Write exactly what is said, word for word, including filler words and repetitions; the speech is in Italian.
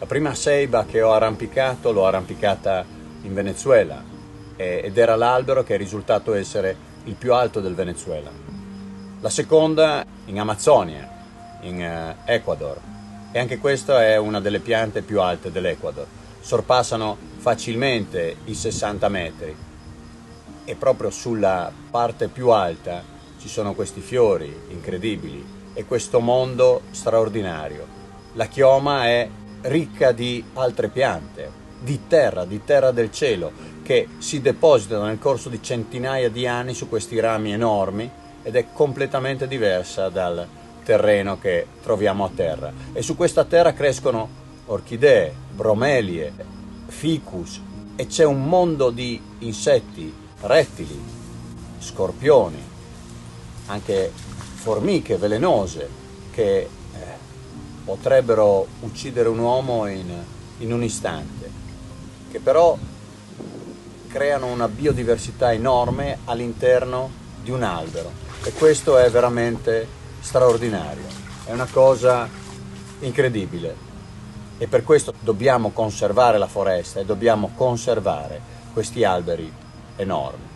La prima ceiba che ho arrampicato l'ho arrampicata in Venezuela ed era l'albero che è risultato essere il più alto del Venezuela. La seconda in Amazzonia, in Ecuador, e anche questa è una delle piante più alte dell'Ecuador. Sorpassano facilmente i sessanta metri e proprio sulla parte più alta ci sono questi fiori incredibili e questo mondo straordinario. La chioma è ricca di altre piante, di terra, di terra del cielo, che si depositano nel corso di centinaia di anni su questi rami enormi ed è completamente diversa dal terreno che troviamo a terra. E su questa terra crescono orchidee, bromelie, ficus e c'è un mondo di insetti, rettili, scorpioni, anche formiche velenose che eh, potrebbero uccidere un uomo in, in un istante, che però creano una biodiversità enorme all'interno di un albero e questo è veramente straordinario, è una cosa incredibile e per questo dobbiamo conservare la foresta e dobbiamo conservare questi alberi enormi.